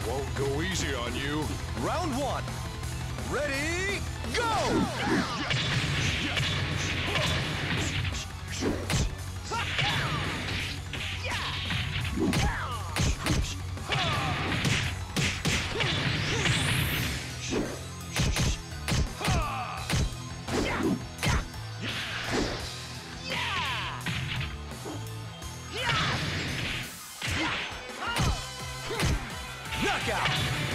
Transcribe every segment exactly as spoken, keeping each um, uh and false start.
Won't go easy on you. Round one. Ready, go! Knockout!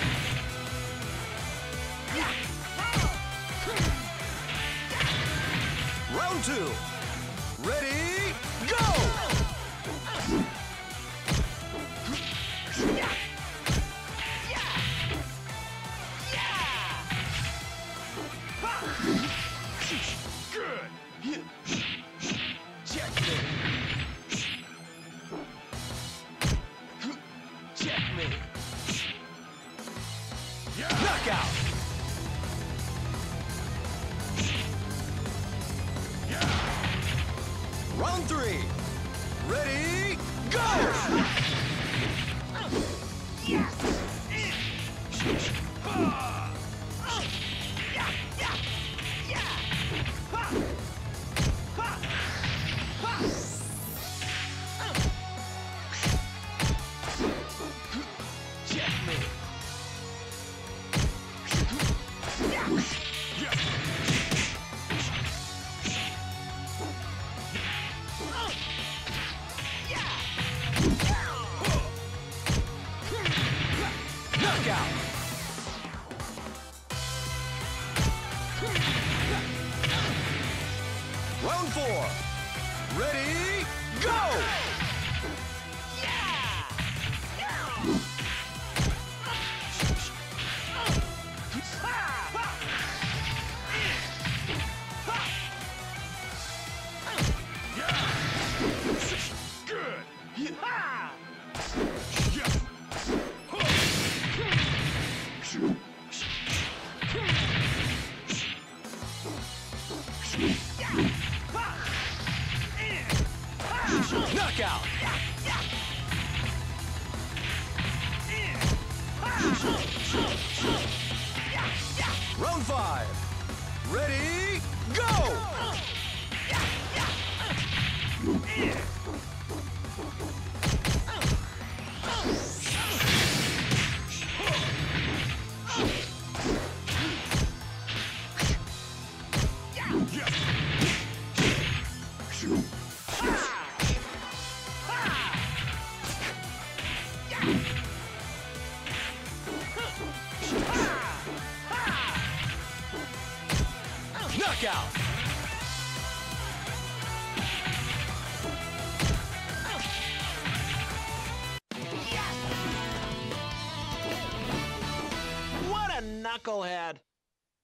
Round two. Ready, go! Good. Checkmate. Checkmate. Knockout! Round three. Ready, go! Checkmate. Knockout! Round four. Ready, go! Good. Knockout! Round five. Ready, go! Knockout! What a knucklehead!